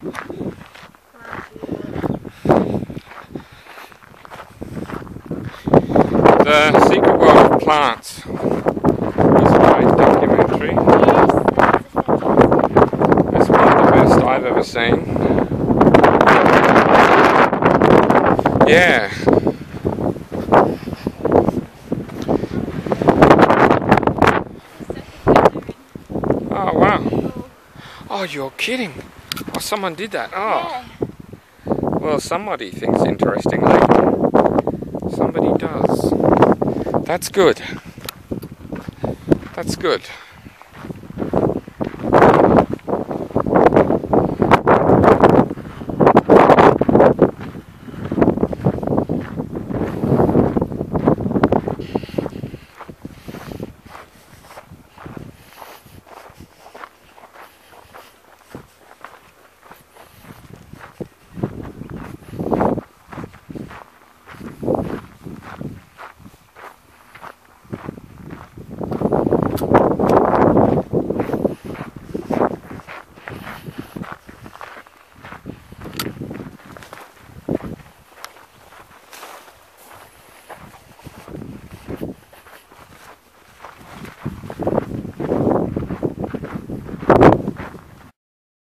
The Secret World of Plants is a great documentary. It's one of the best I've ever seen. Yeah. Oh wow. Oh, you're kidding. Oh, someone did that. Oh. Well, somebody thinks interestingly. Somebody does. That's good. That's good.